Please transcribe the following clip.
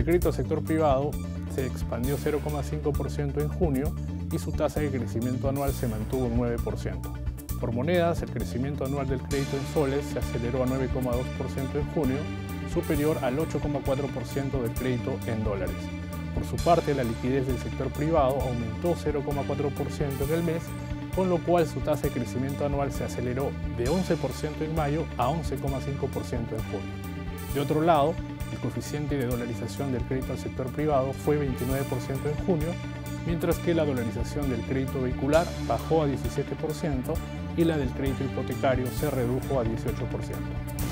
crédito al sector privado se expandió 0,5% en junio y su tasa de crecimiento anual se mantuvo en 9%. Por monedas, el crecimiento anual del crédito en soles se aceleró a 9,2% en junio, superior al 8,4% del crédito en dólares. Por su parte, la liquidez del sector privado aumentó 0,4% en el mes, con lo cual su tasa de crecimiento anual se aceleró de 11% en mayo a 11,5% en junio. De otro lado, el coeficiente de dolarización del crédito al sector privado fue 29% en junio, mientras que la dolarización del crédito vehicular bajó a 17% y la del crédito hipotecario se redujo a 18%.